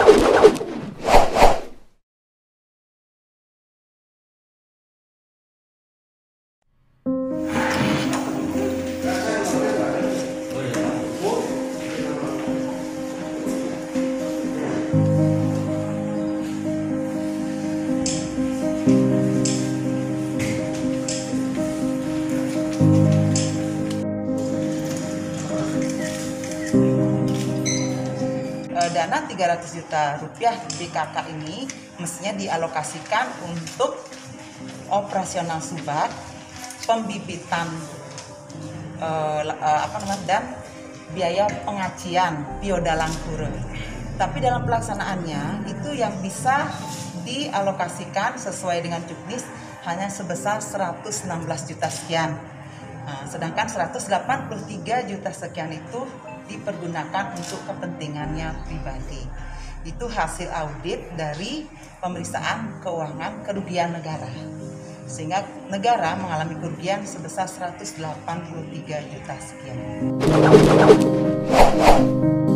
Dana 300 juta rupiah BKK ini mestinya dialokasikan untuk operasional subak, pembibitan dan biaya pengacian biodalang pura. Tapi dalam pelaksanaannya itu yang bisa dialokasikan sesuai dengan Juknis hanya sebesar 116 juta sekian. Nah, sedangkan 183 juta sekian itu dipergunakan untuk kepentingannya pribadi. Itu hasil audit dari pemeriksaan keuangan kerugian negara. Sehingga negara mengalami kerugian sebesar 183 juta sekian.